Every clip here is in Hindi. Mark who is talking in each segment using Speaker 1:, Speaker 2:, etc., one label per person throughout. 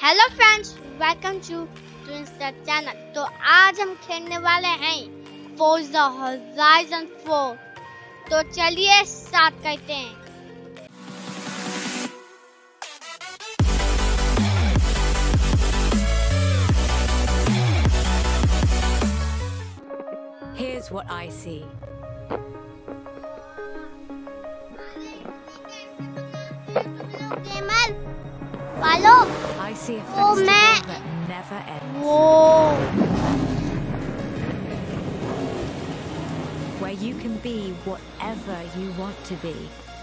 Speaker 1: Hello friends, welcome to twins the channel. तो आज हम खेलने वाले हैं Forza Horizon 4। तो चलिए स्टार्ट करते हैं।
Speaker 2: Here's what I see. I see a festival that never ends. Where you can be whatever you want to be.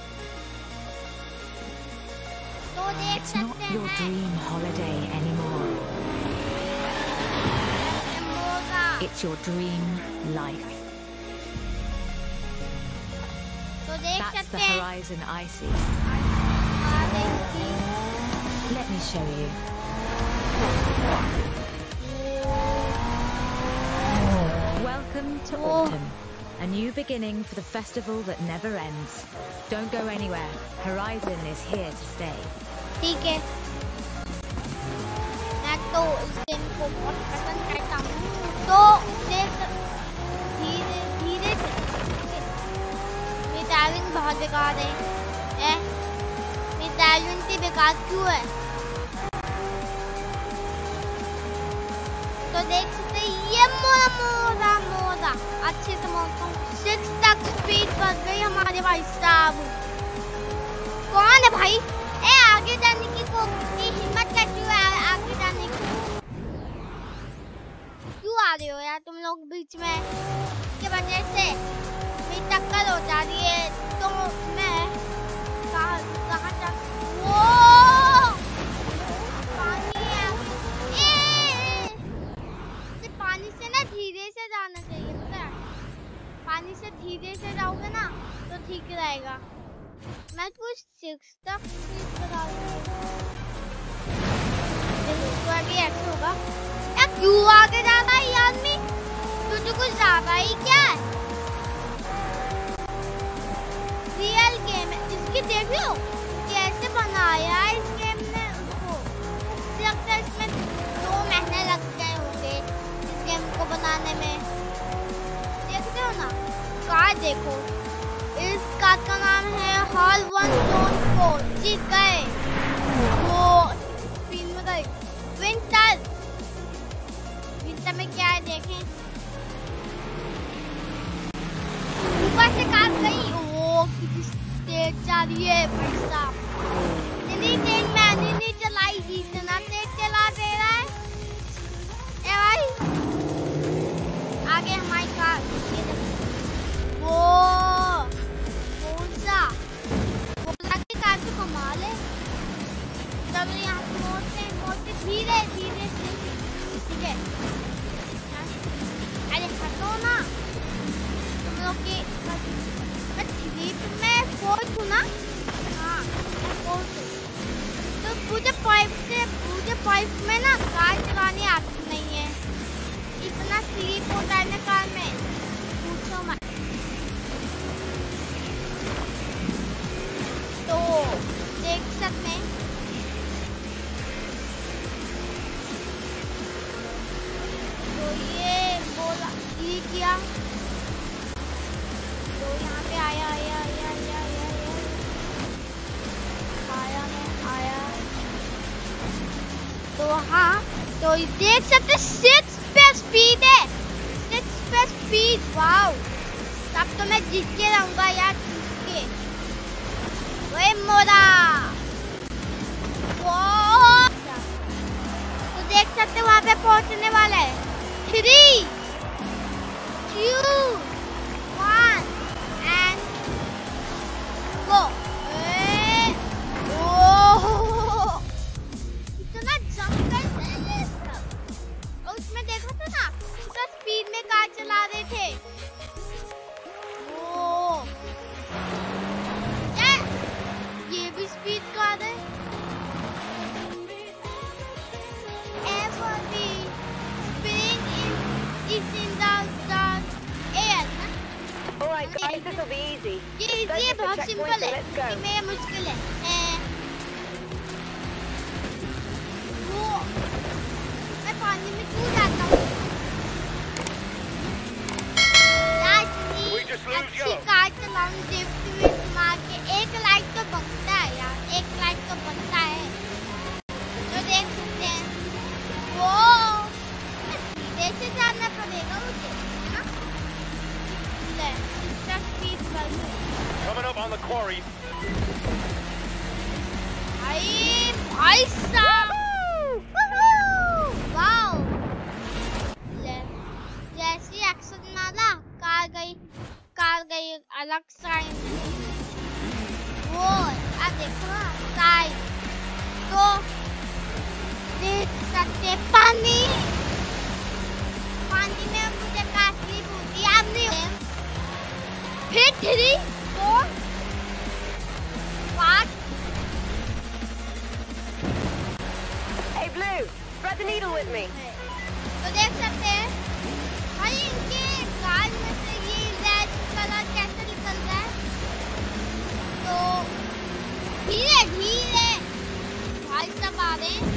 Speaker 2: It's not your dream holiday anymore. It's your dream life. That's the horizon I see. Let me show you. Welcome to autumn, a new beginning for the festival that never ends. Don't go anywhere. Horizon is here to stay.
Speaker 1: ठीक है, मैं तो इस गेम को बहुत पसंद करता हूँ। तो धीरे धीरे ये ड्राइविंग बहुत बेकार है। ये ड्राइविंग की बेकार क्यों है? तो देख सकते हैं ये मोड़ा अच्छे से मौसम 6 तक स्पीड बढ़ गई हमारे भाई साहब। कौन है भाई? आगे जाने की कितनी हिम्मत करती हो आगे जाने की? क्यों आ रहे हो यार तुम लोग बीच में? इसके वजह से मेरी टक्कर हो जा रही है। तो मैं कहाँ जा? पानी से ना धीरे से जाना चाहिए, पता है? पानी से धीरे से जाओगे ना तो ठीक रहेगा। मैं कुछ 6 तक स्पीड बता रही हूँ। तो अभी ऐसे होगा यार, क्यों आगे जाता है ये आदमी? तुझे कुछ ज्यादा ही क्या है? रियल गेम है इसकी, देख लो कैसे बनाया है इस गेम ने उसको। लगता है इसमें 2 महीने लग गए होंगे इस गेम को बनाने में। देखते हो ना, कार देखो, इस कार का नाम है हॉल 1 जीत गए। वो स्क्रीन में गए। विंटर में क्या है देखें। ऊपर से कार गई। ओ कितनी तेज जा रही है भाई साहब। इतनी तेज मैंने नहीं चलाई, जितना तेज चला दे रहा है। ए भाई आगे हमारी कार। वो की कार तो कमाल है। चलो यहाँ से मोड़ते धीरे धीरे से, ठीक है? अरे हटो ना तुम लोग की। मैं 4th हूँ ना? हाँ मैं 4th हूँ। तो पूरे 5 में ना कार चलानी आती नहीं है। इतना स्लीप होता है ना कार में, पूछो मत। तो देख सकते हैं तो ये बोला ये किया। तो यहाँ पे आया तो हाँ, तो देख सकते 6 पे स्पीड है। 6 पे स्पीड, वाओ। तब तो मैं जीत के रहूंगा यार, जीत के। वे मोरा तो देख सकते वहां पे पहुंचने वाला है। 3, 2, 1 एंड गो। इतना जंगल है इसका। और उसमें देखा था ना कितना स्पीड में कार चला रहे थे। ये भी स्पीड कार है। ये बहुत सिंपल है, ये मुश्किल है। वो पानी में क्यों जाता हूँ यार? अच्छी कार चलाऊं ड्रिफ्ट विफ्ट मार के, एक लाइक तो बनता है यार, एक लाइक तो बनता है। तो देख सकते हैं वो सीधे से जाना पड़ेगा मुझे, है ना? ले इसका स्पीड बढ़ गई।
Speaker 3: Coming up on the quarry.
Speaker 1: भाई साहब, वाओ! ले जैसी एक्शन मारा, कार गई अलग साइड। वो अब देखो साइड तो देख सकते पानी में मुझे काफी होती अब नहीं है। फिर 3 4 5
Speaker 4: Hey Blue, thread the needle with me.
Speaker 1: तो देख सकते हैं भाई इनके कार में से ये रेड कलर कैसे निकल रहा है। तो धीरे धीरे भाई सब आ रहे हैं।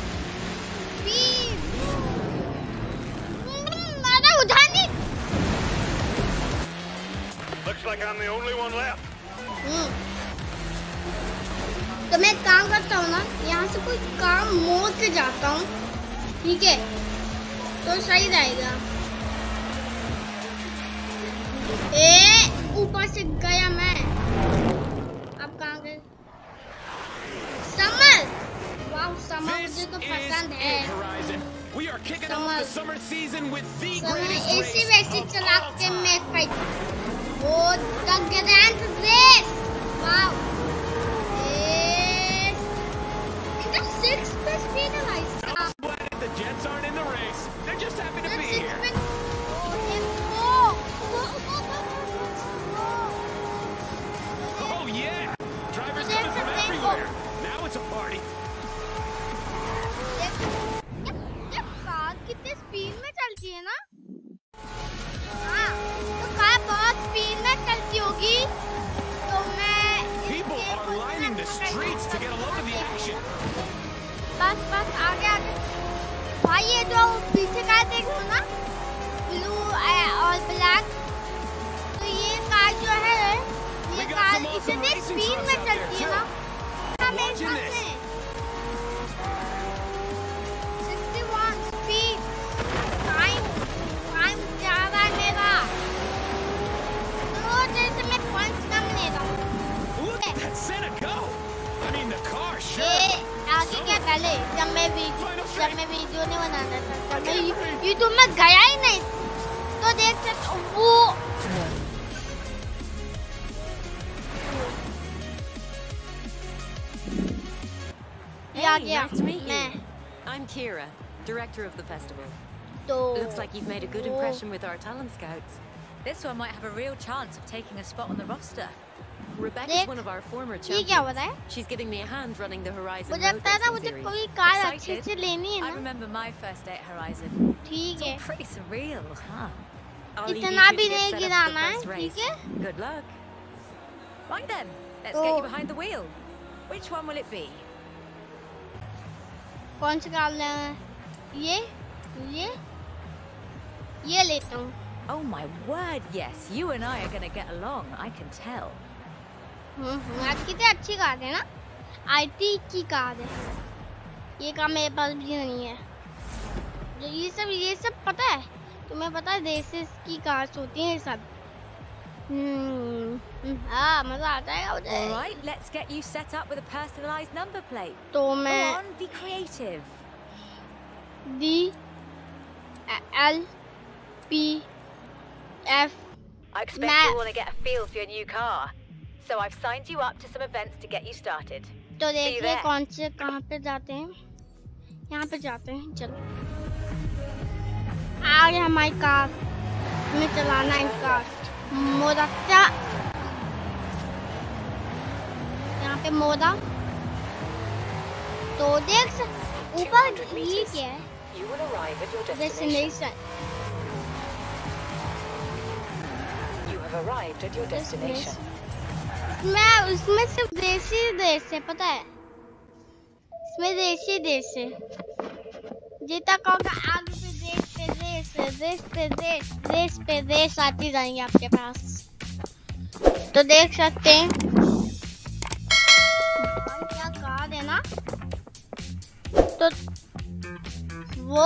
Speaker 1: मारा उठाने।
Speaker 3: Looks like I'm the only one left.
Speaker 1: तो मैं काम करता हूँ ना, यहाँ से कोई काम मोड़ के जाता हूँ, ठीक है? तो सही रहेगा। ऊपर से गया मैं। अब कहाँ गए? समर, वाह समर मुझे तो पसंद है। समर ऐसी वैसी चला के मैं फाइट। वो द ग्रैंड रेस, वाह! 6 plus penalized.
Speaker 3: The Jets aren't in the race. They're just happy to be here. Oh yeah! Drivers coming from everywhere. Now it's a party.
Speaker 1: ये कार कितनी स्पीड में चलती है ना? हाँ, तो कार बहुत स्पीड में चलती होगी। तो मैं
Speaker 3: People are lining the streets to get a load of the action.
Speaker 1: बस आगे भाई, ये जो पीछे कार देखो ना, ब्लू और ब्लैक, तो ये कार जो है, ये कार इतनी स्पीड में चलती है ना, मेरे सामने 61 स्पीड टाइम जा रहा है मेरा। तो जैसे मैं पॉइंट्स कम ले रहा हूँ।
Speaker 3: Look at that Santa go! I mean the car, sure.
Speaker 1: आगे क्या पहले जब मैं वीडियो नहीं बनाता था, जब मैं यूट्यूब में गया ही नहीं, तो देख सकते वो
Speaker 4: Nice to meet you. I'm Kira, director of the festival. Looks like you've made a good impression with our talent scouts.
Speaker 2: This one might have a real chance of taking a spot on the roster.
Speaker 4: Rebecca's one of our former champions. She's giving me a hand running the Horizon road racing series.
Speaker 2: Excited? I remember my first day at Horizon. It's all pretty surreal, huh?
Speaker 4: I'll leave you two to get set up for the first race. Good luck.
Speaker 2: Right then, let's get you behind the wheel. Which one will it be?
Speaker 1: कौन सा कार लेना है? ये लेता हूँ।
Speaker 2: Oh my word, yes. You and I are going to get along, I can tell.
Speaker 1: आज कितनी अच्छी कार है ना? IT की कार है। ये कार मेरे पास भी नहीं है। ये सब पता है? तुम्हें पता है रेसेस की कार्स होती हैं सब। हाँ, मजा आता है मुझे।
Speaker 2: All right, let's get you set up with a personalized number plate.
Speaker 1: तो मैं
Speaker 2: Go on, be creative.
Speaker 1: D L P F.
Speaker 4: I expect you want to get a feel for your new car, so I've signed you up to some events to get you started.
Speaker 1: तो देखिए कौन से कहाँ पे जाते हैं? यहाँ पे जाते हैं, चलो। आ गया हमारी कार। हमें चलाना है कार। मोदा क्या? यहाँ पे मोदा। तो देख ऊपर ठीक है। Destination.
Speaker 4: You have arrived at your destination.
Speaker 1: मैं उसमें सिर्फ देसी देश है, पता है? इसमें देसी देश है। जीता कहोगे आगे पे रेस आती रहेंगी आपके पास। तो देख सकते हैं क्या कार है ना। तो वो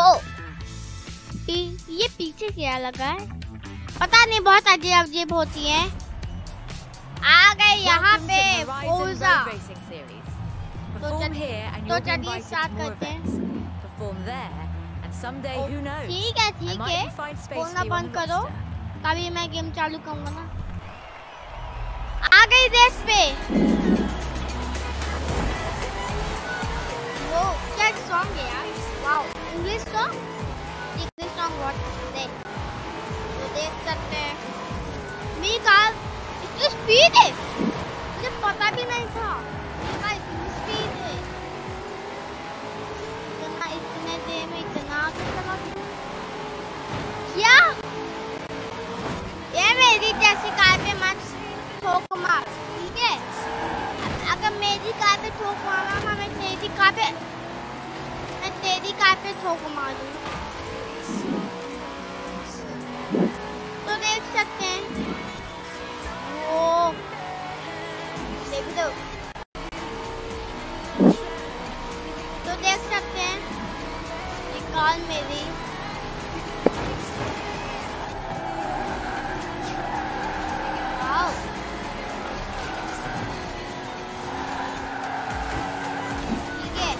Speaker 1: ये पीछे क्या लगा है पता नहीं, बहुत अजीब होती है। आ गए यहाँ पे फोर्जा। तो चलिए स्टार्ट करते हैं। ठीक है बोलना बंद करो, तभी मैं गेम चालू करूंगा ना। आ गई रेस पे। वो क्या सॉन्ग है यार, वाओ इंग्लिश सॉन्ग बहुत है। तो देख सकते हैं मेरी कार इतनी स्पीड है, मुझे पता भी नहीं था मेरी कार इतनी स्पीड है। इतने देर में इतना चला क्या? ये मेरी जैसी कार पे मत ठोक मार, ठीक है? अगर मेरी कार पे ठोक मारा ना, मैं तेरी कार पे ठोक मारूं। तो देख सकते हैं वो देख दो। तो देख सकते हैं ये कार मेरी वाओ ठीक है।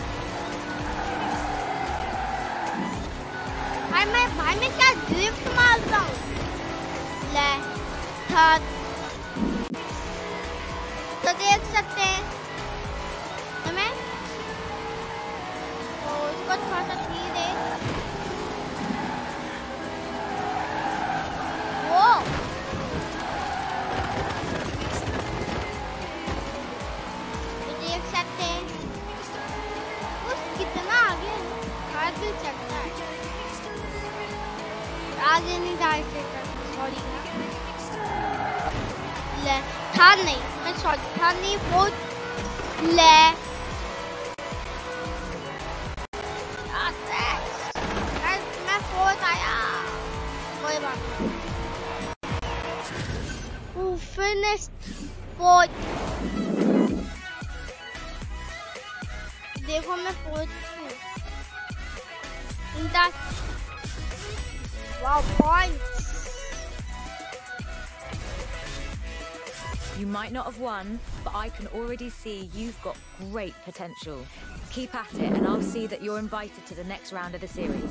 Speaker 1: भाई मैं क्या ड्रिफ्ट मारता हूँ। ले तो देख सकते हैं हमें तो इसको थोड़ा सा धीरे वो तो देख सकते हैं उस कितना आगे हाथ भी चलता है। आगे नहीं डाल सकता, सॉरी ना। ले था नहीं, मैं सॉरी था नहीं वो ले मैं फोर्थ आया, कोई बात नहीं। Finished fourth. देखो मैं फोर्थ हूँ। Wow, points!
Speaker 2: You might not have won, but I can already see you've got great potential. Keep at it, and I'll see that you're invited to the next round of the series.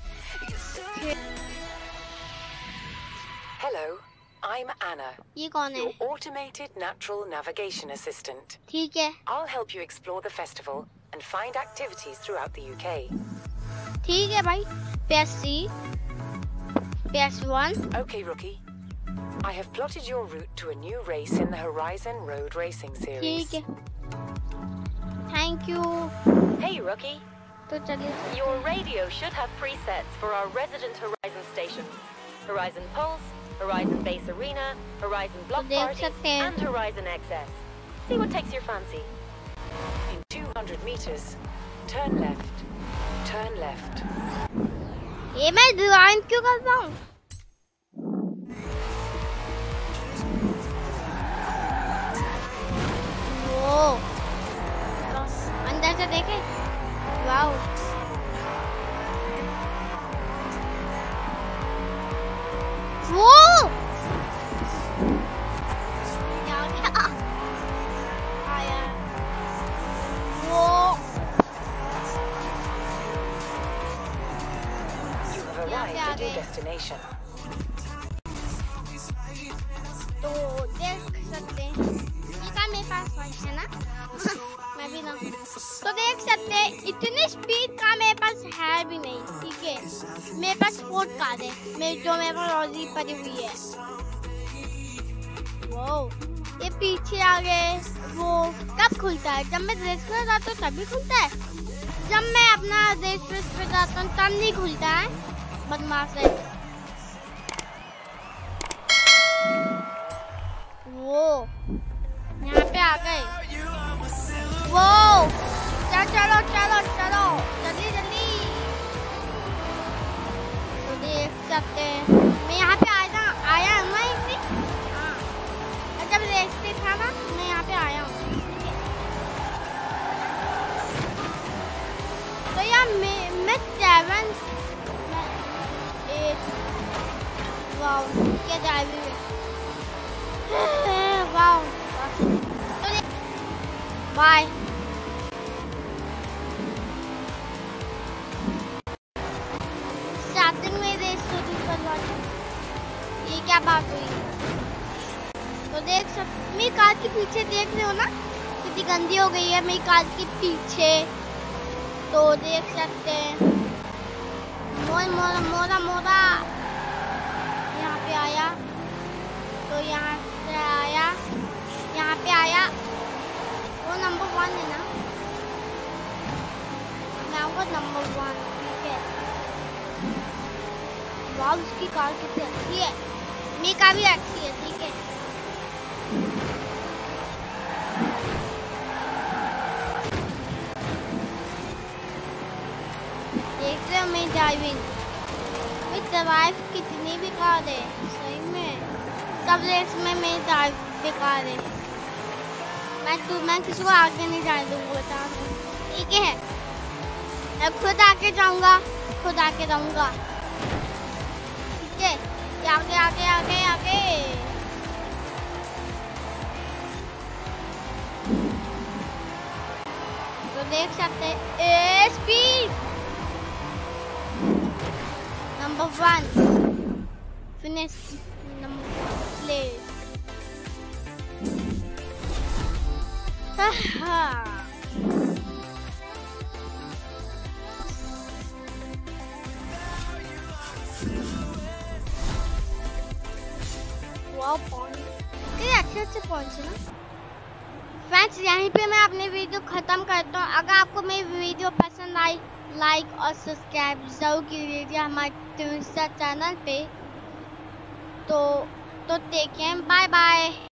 Speaker 5: Hello, I'm Anna.
Speaker 1: ये कौन है?
Speaker 5: Your automated natural navigation assistant.
Speaker 1: ठीक है।
Speaker 5: I'll help you explore the festival and find activities throughout the UK.
Speaker 1: ठीक है भाई। PS1.
Speaker 5: Okay, rookie. I have plotted your route to a new race in the Horizon Road Racing series.
Speaker 1: ठीक है। Thank you.
Speaker 5: Hey, rookie.
Speaker 1: तो चलिए।
Speaker 6: Your radio should have presets for our resident Horizon stations: Horizon Pulse, Horizon Base Arena, Horizon Block Party, and Horizon XS. See what takes your fancy.
Speaker 5: In 200 meters, turn left. Turn left.
Speaker 1: ये मैं डिजाइन क्यों कर रहा हूँ? वो अंदर से देखे, वाओ वो क्या आया वो
Speaker 5: Arrived at your destination.
Speaker 1: तो देख सकते हैं इसका मेरे पास है ना मैं भी ना। तो देख सकते हैं इतनी स्पीड का मेरे पास है भी नहीं, ठीक है? मेरे पास स्पोर्ट कार है मेरे पास ऑलरेडी पड़ी हुई है। वो ये पीछे आ गए। वो कब खुलता है? जब मैं रेस पे जाता हूँ तभी खुलता है। जब मैं अपना रेस पे जाता हूँ तब नहीं खुलता है। बदमाश है वो। यहाँ पे आ गए वो। चलो चलो चलो चलो जल्दी जल्दी। बाय। स्टार्टिंग में रेस शुरू करवा दी, ये क्या बात हुई? तो देख सकते, मेरी कार के पीछे देख रहे हो ना कितनी गंदी हो गई है मेरी कार के पीछे। तो देख सकते हैं मोरा मोरा मोरा यहाँ पे आया, तो यहाँ से आया, यहाँ पे आया। वो नंबर 1 है ना, मैं आऊँगा नंबर 1। ठीक है, वाह उसकी कार कितनी अच्छी है, मेरी कार भी अच्छी है। ठीक है, देख रहे हो मेरी ड्राइविंग, मेरी ड्राइव कितनी बेकार है सही में। सब रेस में मेरी ड्राइव बेकार है। मैं किसी को आगे नहीं जाने दूंगा, बता दूं। ठीक है, मैं खुद आके जाऊंगा, खुद आके जाऊंगा। ठीक है, आगे आगे आगे आगे। तो देख सकते हैं speed number 1 finish number place. Wow point अच्छे पहुंचे ना। फ्रेंड्स यहीं पे मैं अपनी वीडियो खत्म करता हूँ। अगर आपको मेरी वीडियो पसंद आई, लाइक और सब्सक्राइब जरूर कीजिए हमारे ट्विटर चैनल पे। तो टेक केयर, बाय बाय।